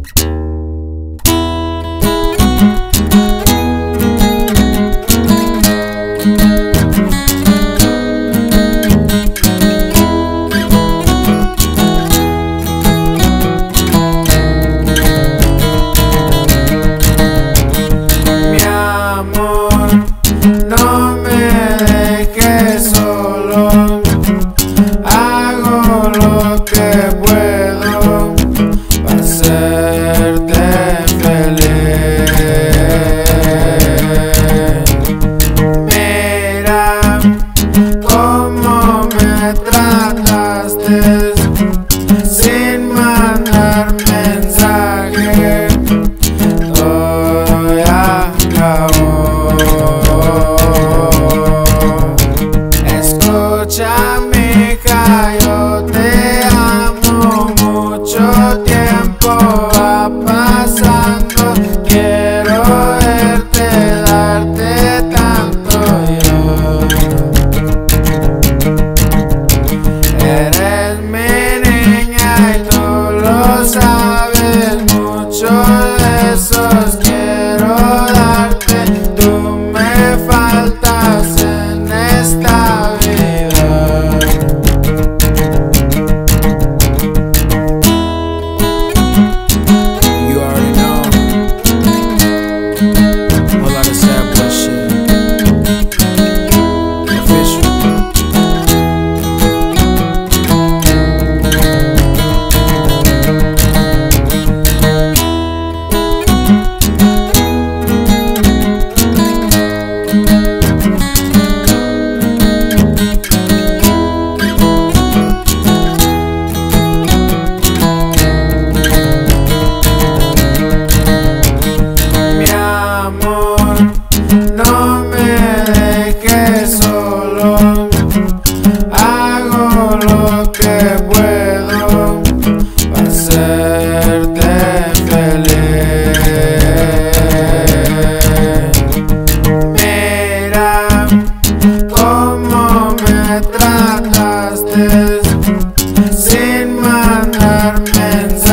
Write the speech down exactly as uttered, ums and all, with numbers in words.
No me dejes solo, hago lo que puedo para hacerte feliz. Mira cómo me trataste sin mandar mensaje, todo ya acabó. Escucha, mija, yo te amo mucho, tiempo va pasando, quiero verte, darte tanto yo. Eres mi niña y tú lo sabes, mucho de esos quiero darte, tú me faltas en esta vida. You already know. Whole lot of sad boy shit. Official. No me dejes solo, hago lo que puedo para hacerte feliz. Mira cómo me trataste sin mandar mensaje.